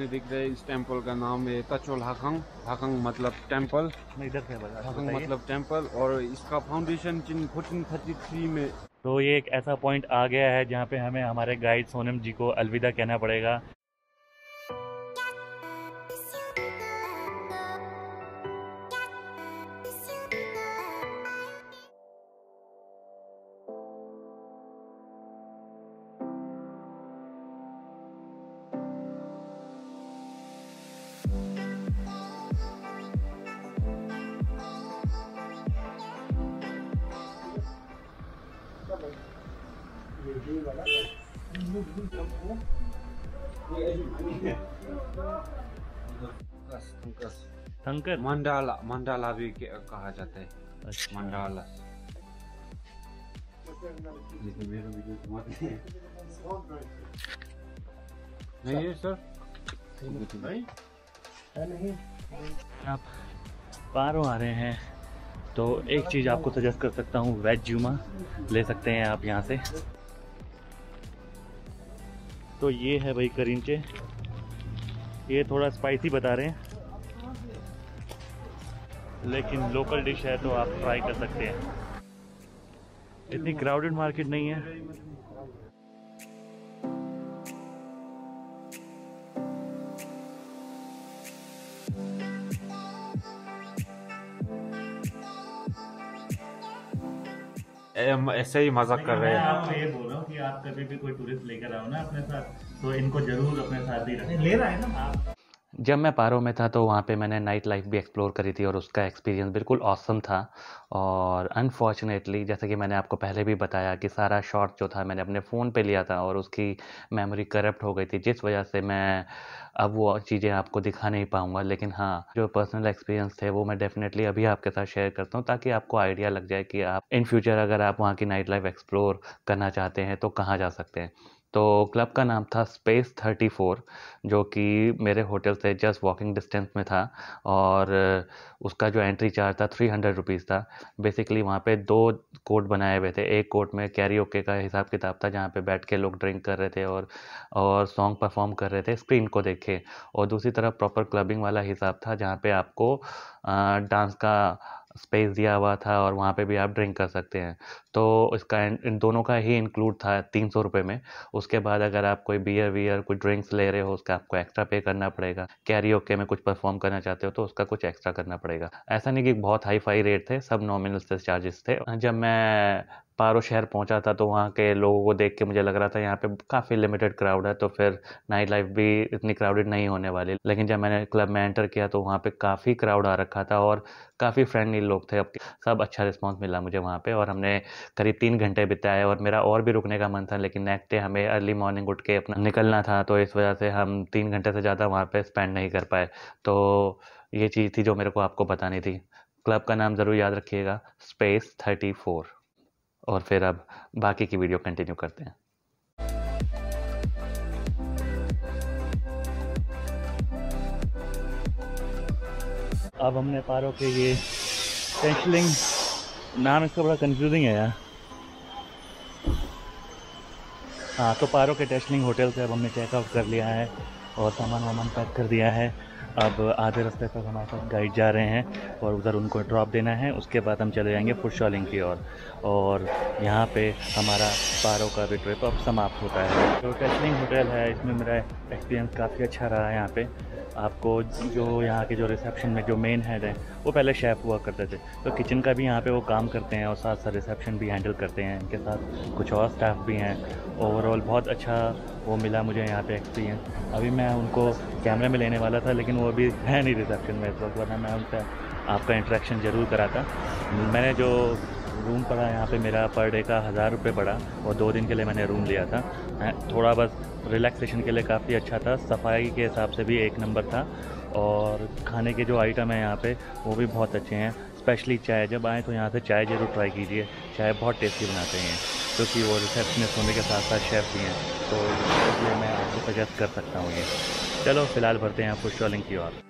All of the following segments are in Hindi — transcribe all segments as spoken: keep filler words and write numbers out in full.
सामने दिख रहे इस टेंपल का नाम है तचोल हाकंग। हाकंग मतलब टेंपल, इधर से हाकंग मतलब टेंपल। और इसका फाउंडेशन फोर्टीन थर्टी थ्री में। तो ये एक ऐसा पॉइंट आ गया है जहाँ पे हमें हमारे गाइड सोनम जी को अलविदा कहना पड़ेगा। थंकर मंडाला, मंडाला भी कहा जाता है। अच्छा। मंडाला नहीं है सर, नहीं। आप पारो आ रहे हैं तो एक चीज़ आपको सजेस्ट कर सकता हूँ, वेज जुमा ले सकते हैं आप यहाँ से। तो ये है भाई करींचे, ये थोड़ा स्पाइसी बता रहे हैं लेकिन लोकल डिश है तो आप ट्राई कर सकते हैं। इतनी क्राउडेड मार्केट नहीं है। ऐसे ही मजाक कर रहे हैं। मैं आपको ये बोल रहा हूँ कि आप कभी भी कोई टूरिस्ट लेकर आओ ना अपने साथ तो इनको जरूर अपने साथ ही रखें। ले रहा है ना आप। जब मैं पारो में था तो वहाँ पे मैंने नाइट लाइफ भी एक्सप्लोर करी थी और उसका एक्सपीरियंस बिल्कुल ऑसम था। और अनफॉर्चुनेटली जैसे कि मैंने आपको पहले भी बताया कि सारा शॉट जो था मैंने अपने फ़ोन पे लिया था और उसकी मेमोरी करप्ट हो गई थी, जिस वजह से मैं अब वो चीज़ें आपको दिखा नहीं पाऊँगा। लेकिन हाँ, जो पर्सनल एक्सपीरियंस थे वो मैं डेफिनेटली अभी आपके साथ शेयर करता हूँ ताकि आपको आइडिया लग जाए कि आप इन फ्यूचर अगर आप वहाँ की नाइट लाइफ एक्सप्लोर करना चाहते हैं तो कहाँ जा सकते हैं। तो क्लब का नाम था स्पेस थर्टी फोर, जो कि मेरे होटल से जस्ट वॉकिंग डिस्टेंस में था। और उसका जो एंट्री चार्ज था थ्री हंड्रेड रुपीज़ था। बेसिकली वहाँ पे दो कोर्ट बनाए हुए थे। एक कोर्ट में कैरियोके का हिसाब किताब था जहाँ पे बैठ के लोग ड्रिंक कर रहे थे और और सॉन्ग परफॉर्म कर रहे थे स्क्रीन को देख के। और दूसरी तरफ प्रॉपर क्लबिंग वाला हिसाब था जहाँ पे आपको डांस का स्पेस दिया हुआ था और वहाँ पे भी आप ड्रिंक कर सकते हैं। तो इसका इन दोनों का ही इंक्लूड था तीन सौ रुपये में। उसके बाद अगर आप कोई बियर वियर कोई ड्रिंक्स ले रहे हो उसका आपको एक्स्ट्रा पे करना पड़ेगा। कैरियोके में कुछ परफॉर्म करना चाहते हो तो उसका कुछ एक्स्ट्रा करना पड़ेगा। ऐसा नहीं कि बहुत हाई फाई रेट थे, सब नॉमिनल से चार्जेस थे। जब मैं पारो शहर पहुंचा था तो वहाँ के लोगों को देख के मुझे लग रहा था यहाँ पे काफ़ी लिमिटेड क्राउड है तो फिर नाइट लाइफ भी इतनी क्राउडेड नहीं होने वाली। लेकिन जब मैंने क्लब में एंटर किया तो वहाँ पे काफ़ी क्राउड आ रखा था और काफ़ी फ्रेंडली लोग थे। अब सब अच्छा रिस्पांस मिला मुझे वहाँ पे और हमने करीब तीन घंटे बिताए और मेरा और भी रुकने का मन था लेकिन नेक्स्ट डे हमें अर्ली मॉर्निंग उठ के अपना निकलना था तो इस वजह से हम तीन घंटे से ज़्यादा वहाँ पे स्पेंड नहीं कर पाए। तो ये चीज़ थी जो मेरे को आपको बतानी थी। क्लब का नाम ज़रूर याद रखिएगा, स्पेस थर्टी फोर। और फिर अब बाकी की वीडियो कंटिन्यू करते हैं। अब हमने पारो के ये टेंशलिंग, नाम इसका बड़ा कंफ्यूजिंग है यार। हाँ, तो पारो के टेंशलिंग होटल से अब हमने चेकआउट कर लिया है और सामान वामान पैक कर दिया है। अब आधे रास्ते तक हमारे साथ गाइड जा रहे हैं और उधर उनको ड्रॉप देना है। उसके बाद हम चले जाएंगे फुट शॉलिंग की ओर और, और यहाँ पे हमारा पारो का भी ट्रिप अब समाप्त होता है। जो टेंशलिंग होटल है इसमें मेरा एक्सपीरियंस काफ़ी अच्छा रहा है। यहाँ पे आपको जो यहाँ के जो रिसेप्शन में जो मेन हेड है वो पहले शेफ़ हुआ करते थे तो किचन का भी यहाँ पे वो काम करते हैं और साथ साथ रिसेप्शन भी हैंडल करते हैं। इनके साथ कुछ और स्टाफ भी हैं। ओवरऑल बहुत अच्छा वो मिला मुझे यहाँ पे एक्सपीरियंस। अभी मैं उनको कैमरे में लेने वाला था लेकिन वो अभी है नहीं रिसेप्शन में इस वक्त, वरना मैं उनसे आपका इंटरेक्शन ज़रूर कराता। मैंने जो रूम पड़ा यहाँ पे मेरा पर डे का हज़ार रुपये पड़ा और दो दिन के लिए मैंने रूम लिया था। थोड़ा बस रिलैक्सेशन के लिए काफ़ी अच्छा था, सफाई के हिसाब से भी एक नंबर था और खाने के जो आइटम है यहाँ पे वो भी बहुत अच्छे हैं। स्पेशली चाय, जब आएँ तो यहाँ से चाय ज़रूर ट्राई कीजिए। चाय बहुत टेस्टी बनाते हैं क्योंकि वो रिसेप्शनिस्ट होने के साथ साथ शेफ़ भी हैं तो इसलिए मैं आपको सजेस्ट कर सकता हूँ ये। चलो फ़िलहाल भरते हैं फुट शॉलिंग की ओर।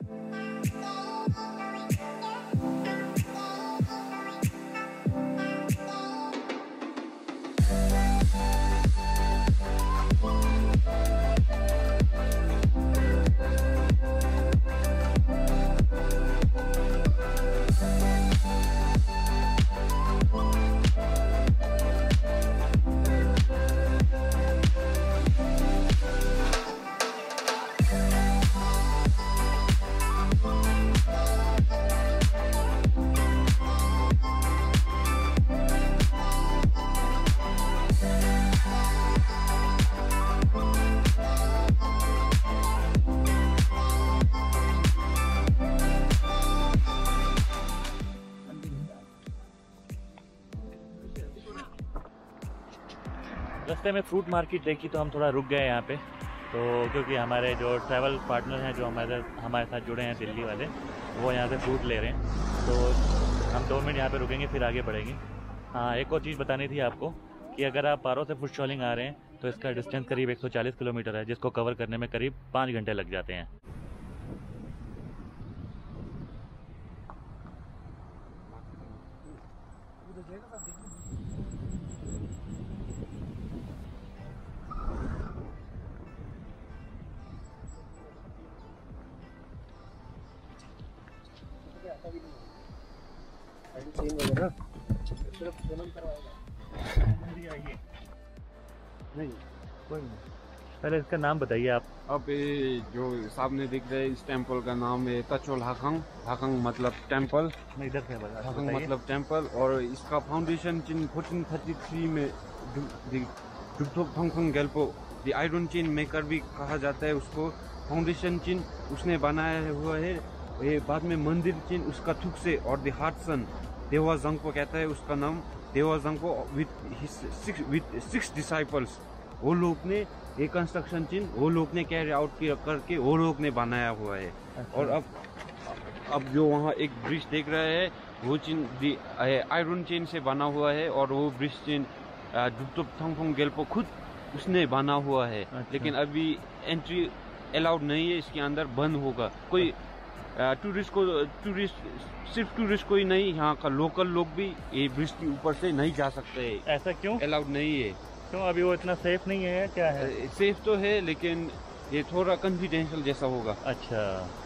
रास्ते में फ्रूट मार्केट देखी तो हम थोड़ा रुक गए यहाँ पे, तो क्योंकि हमारे जो ट्रैवल पार्टनर हैं जो हमारे हमारे साथ जुड़े हैं दिल्ली वाले, वो यहाँ से फ्रूट ले रहे हैं, तो हम दो मिनट यहाँ पे रुकेंगे फिर आगे बढ़ेंगे। हाँ, एक और चीज़ बतानी थी आपको कि अगर आप पारो से फुट शॉलिंग आ रहे हैं तो इसका डिस्टेंस करीब एक सौ चालीस किलोमीटर है, जिसको कवर करने में करीब पाँच घंटे लग जाते हैं। नहीं, कोई नहीं, पहले इसका नाम बताइए आप। अब ये जो सामने दिख रहे हैं इस टेम्पल का नाम है तचोल हाखंग। हाखंग मतलब टेम्पल, मैं इधर से बता हाखंग मतलब टेम्पल। और इसका foundation in fourteen thirty three में दुब्थोक थोंगफंग गेल्पो द आयरन चेन मेकर भी कहा जाता है उसको। फाउंडेशन चिन उसने बनाया हुआ है। ये बाद में मंदिर चिन उसका थुक से और द हार्टसन देवा जंगपो कहता है उसका नाम। देवा जंगपो विथ विथ सिक्स डिसाइपल्स, वो लोग ने ये कंस्ट्रक्शन चिन वो लोग ने कैरी आउट किया करके वो लोग ने बनाया हुआ है। अच्छा। और अब अब जो वहाँ एक ब्रिज देख रहे हैं वो चिन आयरन चेन से बना हुआ है, और वो ब्रिज चिन दुब्थोक थोंगफंग गेल्पो खुद उसने बना हुआ है। अच्छा। लेकिन अभी एंट्री अलाउड नहीं है, इसके अंदर बंद होगा। कोई टूरिस्ट को टूरिस्ट सिर्फ टूरिस्ट कोई नहीं, यहाँ का लोकल लोग भी ये ब्रिज के ऊपर से नहीं जा सकते हैं। ऐसा क्यों? अलाउड नहीं है। क्यों? अभी वो इतना सेफ नहीं है, क्या है? सेफ तो है लेकिन ये थोड़ा कॉन्फिडेंशियल जैसा होगा। अच्छा,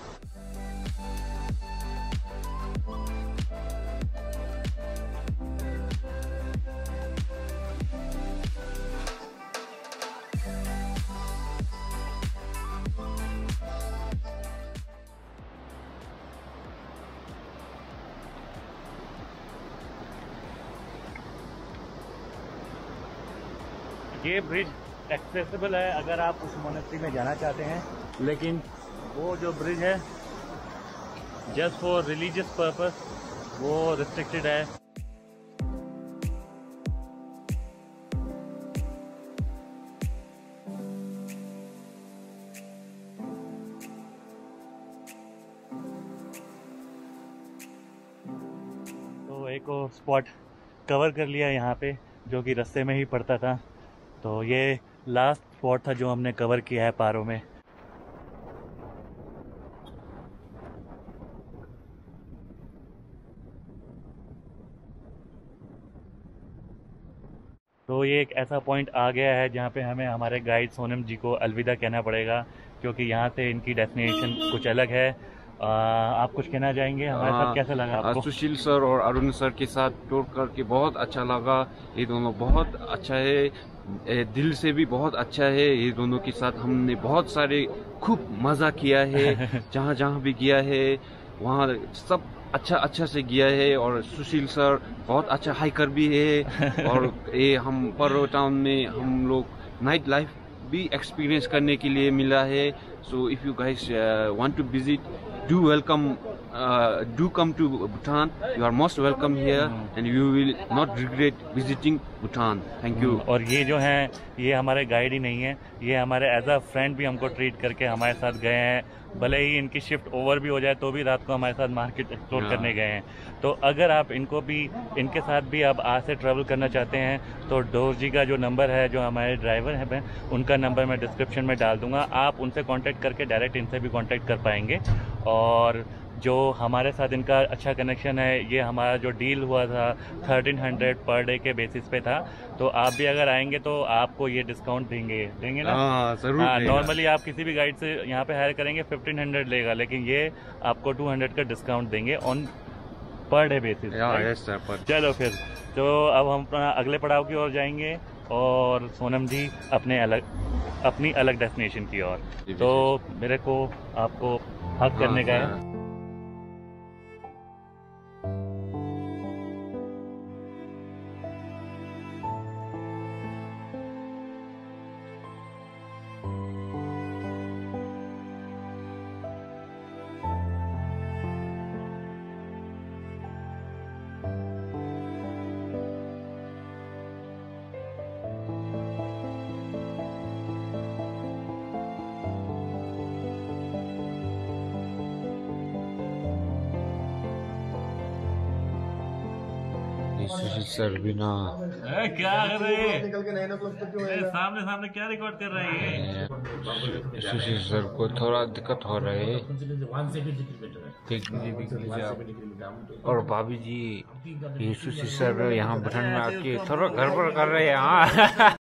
ये ब्रिज एक्सेसिबल है अगर आप उस मोनेस्ट्री में जाना चाहते हैं, लेकिन वो जो ब्रिज है जस्ट फॉर रिलीजियस पर्पस वो रिस्ट्रिक्टेड है। तो एक और स्पॉट कवर कर लिया यहाँ पे जो कि रास्ते में ही पड़ता था, तो ये लास्ट स्पॉट था जो हमने कवर किया है पारो में। तो ये एक ऐसा पॉइंट आ गया है जहाँ पे हमें हमारे गाइड सोनम जी को अलविदा कहना पड़ेगा, क्योंकि यहाँ से इनकी डेस्टिनेशन कुछ अलग है। आ, आप कुछ कहना चाहेंगे? हमारे साथ कैसा लगा आपको? सुशील सर और अरुण सर के साथ टूर करके बहुत अच्छा लगा। ये दोनों बहुत अच्छा है, दिल से भी बहुत अच्छा है। ये दोनों के साथ हमने बहुत सारे खूब मजा किया है। जहाँ जहाँ भी गया है वहाँ सब अच्छा अच्छा से गया है। और सुशील सर बहुत अच्छा हाइकर भी है। और ये हम पारो टाउन में हम लोग नाइट लाइफ भी एक्सपीरियंस करने के लिए मिला है। So if you guys want to visit, do welcome uh, do come to Bhutan. You are most welcome here and you will not regret visiting Bhutan. Thank you. और ये जो हैं ये हमारे गाइड ही नहीं है, ये हमारे एज अ फ्रेंड भी हमको ट्रीट करके हमारे साथ गए हैं। भले ही इनकी शिफ्ट ओवर भी हो जाए तो भी रात को हमारे साथ मार्केट एक्सप्लोर करने गए हैं। तो अगर आप इनको भी इनके साथ भी आप आज से ट्रैवल करना चाहते हैं तो डोर जी का जो नंबर है, जो हमारे ड्राइवर हैं, उनका नंबर मैं डिस्क्रिप्शन में डाल दूंगा। आप उनसे कांटेक्ट करके डायरेक्ट इनसे भी कांटेक्ट कर पाएंगे। और जो हमारे साथ इनका अच्छा कनेक्शन है, ये हमारा जो डील हुआ था थर्टीन हंड्रेड पर डे के बेसिस पे था, तो आप भी अगर आएंगे तो आपको ये डिस्काउंट देंगे देंगे ना? हाँ, जरूर। हाँ, नॉर्मली आप किसी भी गाइड से यहाँ पे हायर करेंगे फिफ्टीन हंड्रेड लेगा, लेकिन ये आपको टू हंड्रेड का डिस्काउंट देंगे ऑन पर डे बेसिस। चलो फिर तो अब हम अपना अगले पड़ाव की ओर जाएंगे और सोनम जी अपने अलग अपनी अलग डेस्टिनेशन की ओर। तो मेरे को आपको हक करने का है। सुशील सर बिना ए, क्या कर रहे हैं? सामने सामने क्या रिकॉर्ड कर रहे हैं? सुशील सर को थोड़ा दिक्कत हो रहा है और भाभी जी ये सुशील सर यहाँ बटन में आके थोड़ा गड़बड़ कर रहे हैं। हाँ